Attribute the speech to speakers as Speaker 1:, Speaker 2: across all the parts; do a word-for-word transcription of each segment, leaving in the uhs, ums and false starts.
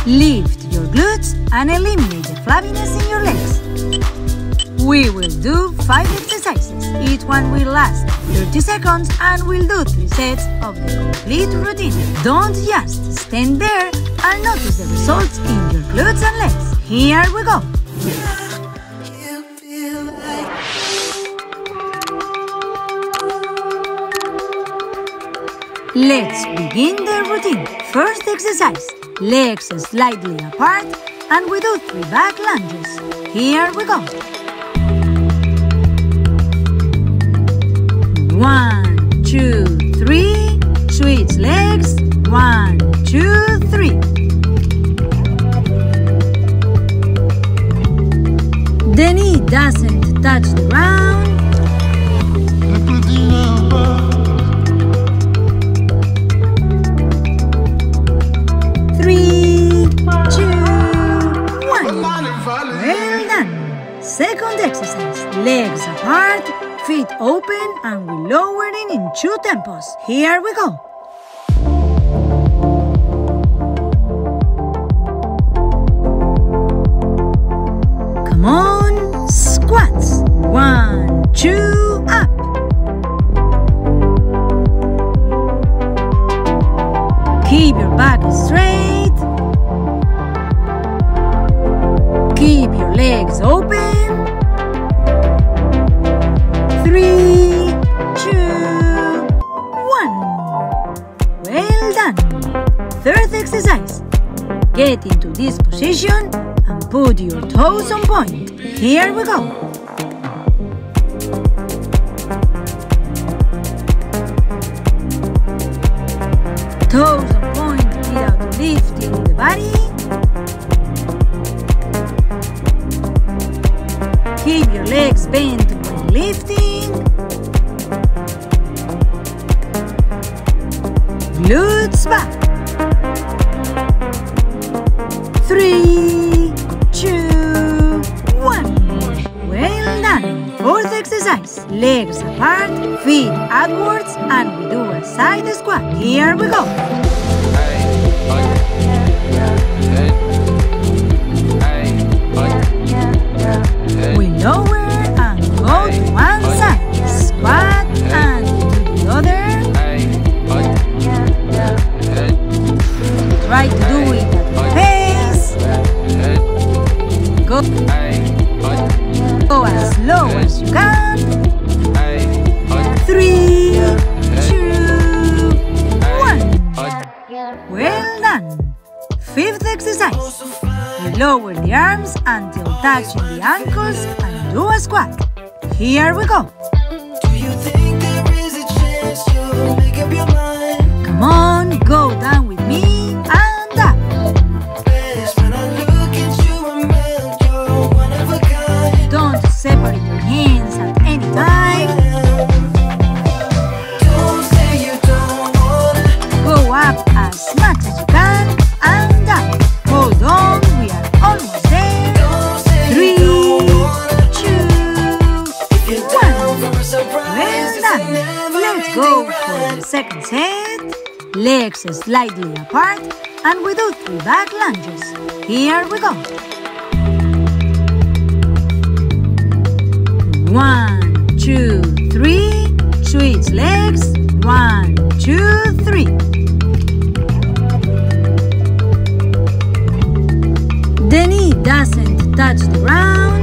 Speaker 1: Lift your glutes and eliminate the flabbiness in your legs. We will do five exercises. Each one will last thirty seconds and we'll do three sets of the complete routine. Don't just stand there and notice the results in your glutes and legs. Here we go. Let's begin the routine. First exercise, legs slightly apart and we do three back lunges. Here we go. One, two, three. Switch legs. One, two, three. The knee doesn't touch the ground. Three, two, one. Well done. Second exercise. Legs apart, feet open, and we lower it in two tempos. Here we go. Come on, squats. One, two, up. Keep your back straight. Keep your legs open. Three, two, one. Well done. Third exercise. Get into this position and put your toes on point. Here we go. Toes on point without lifting the body. Keep your legs bent when lifting. Glutes back. Three, two, one. Well done. Fourth exercise. Legs apart, feet outwards, and we do a side squat. Here we go. We lower and go to one side. Squat and to the other. Try to do it at your pace. Go, go as slow as you can. Three, two, one. Well done. Fifth exercise. We lower the arms until touching the ankles and do a squat. Here we go. Come on, go down with me and up. Don't separate your hands at any time. Go up as much as you can and up. Hold on, we are almost there. Three, two, one. Well done. Let's go for the second set. Legs slightly apart and we do three back lunges. Here we go. One, two, three. Switch legs. One, two, three. The knee doesn't touch the ground.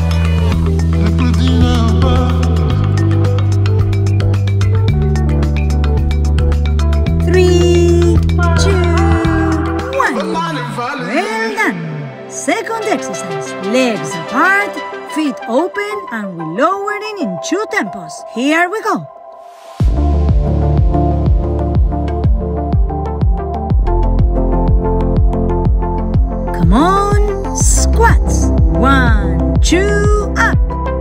Speaker 1: Three, two, one. Well done. Second exercise. Legs apart, feet open, and we lower it in two tempos. Here we go. Come on, squats. One, two, up.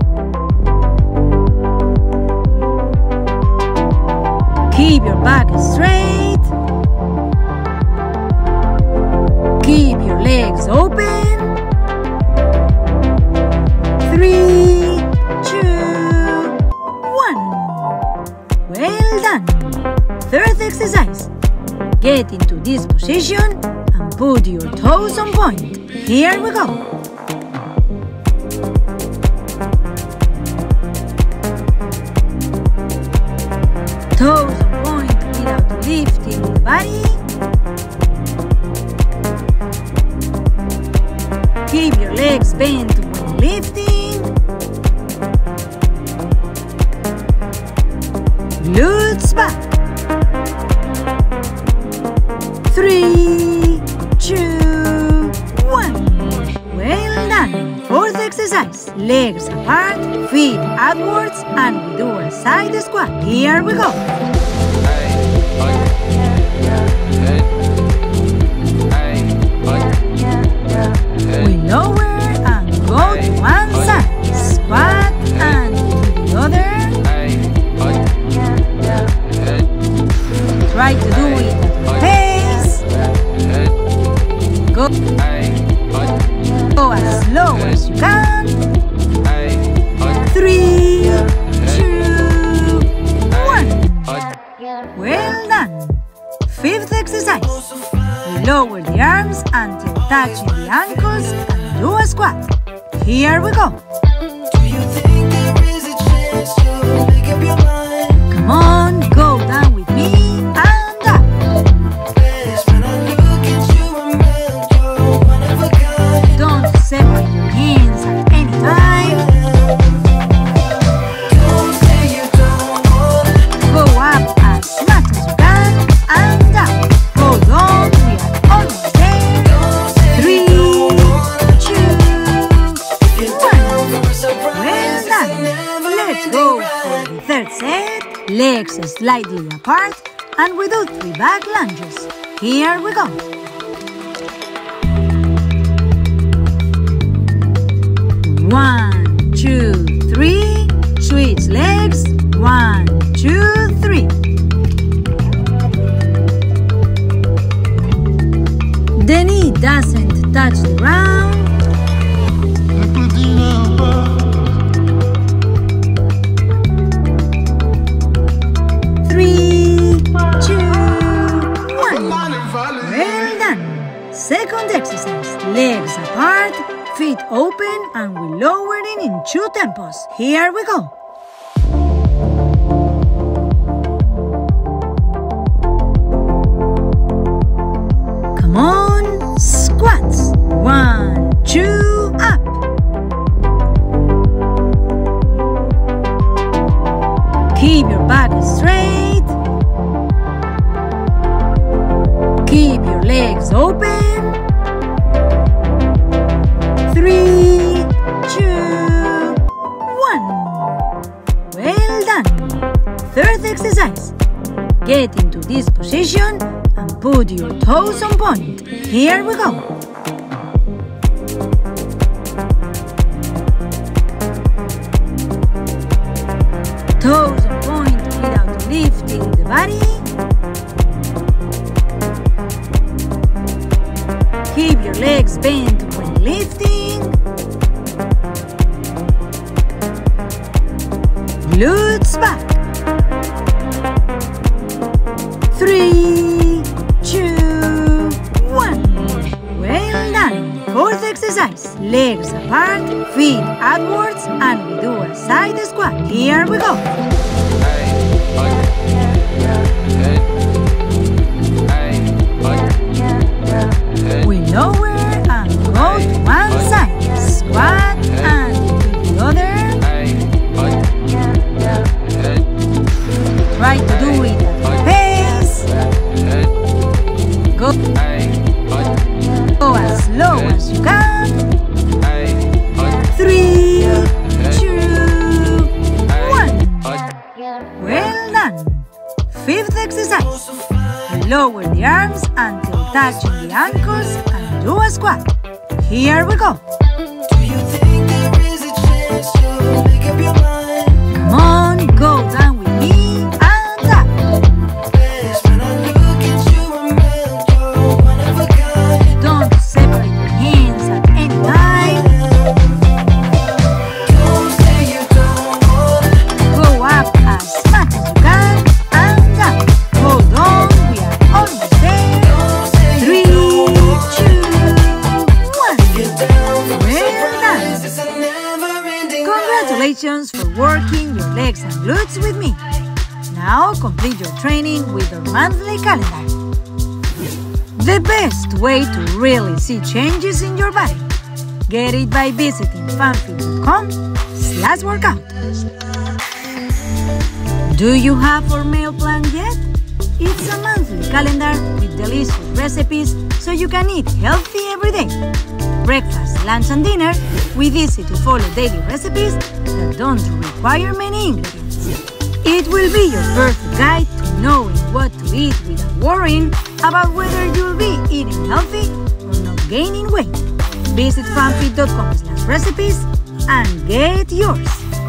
Speaker 1: Keep your back straight. Keep your legs open. Three, two, one. Well done. Third exercise. Get into this position and put your toes on point. Here we go. Toes on point without lifting the body. Keep your legs bent when lifting. Glutes back. Three, two, one. Well done. Fourth exercise. Legs apart, feet upwards, and we do a side squat. Here we go. We lower and go to one side. Squat and to the other. Try to do it at a pace. Go, go as slow as you can. Three, two, one. Well done. Fifth exercise. We lower the arms until touching the ankles and do a squat. Here we go. Come on, go down with me and up. Don't separate your hands at any time. Go up as much as you can and up. Hold on, we are almost there. Three, two, one. Well done. Let's go for the third set. Legs slightly apart, and we do three back lunges. Here we go. One, two, three. Switch legs. One, two, three. The knee doesn't touch the ground. Three, two, one. Well done. Second exercise. Legs apart, feet open, and we lower it in two tempos. Here we go. Come on, squats. One, two, up. Keep your back straight. Keep your legs open. Three, two, one. Well done. Third exercise. Get into this position and put your toes on point. Here we go. Toes on point without lifting the body. Keep your legs bent when lifting. Glutes back. Three, two, one. Well done. Fourth exercise. Legs apart, feet upwards, and we do a side squat. Here we go. We lower and go to one side. Squat and to the other. Try to do it at a pace. Go, go as slow as you can. Three, two, one. Well done. Fifth exercise. Lower the arms until touching the ankles and do a squat. Here we go. Come on, go down with me and up. Don't separate your hands at any time. Go up as much as you can and up. Hold on, we are almost there. Three, working your legs and glutes with me. Now complete your training with our monthly calendar. The best way to really see changes in your body. Get it by visiting fanfit.com slash workout. Do you have our meal plan yet? It's a monthly calendar with delicious recipes so you can eat healthy every day. Breakfast, lunch and dinner with easy-to-follow daily recipes that don't require many ingredients. It will be your perfect guide to knowing what to eat without worrying about whether you'll be eating healthy or not gaining weight. Visit fanfit.com slash recipes and get yours.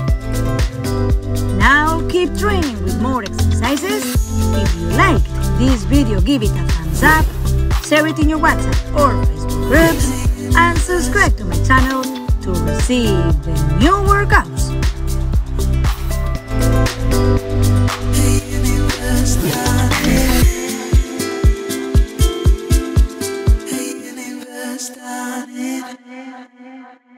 Speaker 1: Now keep training with more exercises. If you liked this video, give it a thumbs up, share it in your WhatsApp or Facebook groups, and subscribe to my channel to receive the new workouts.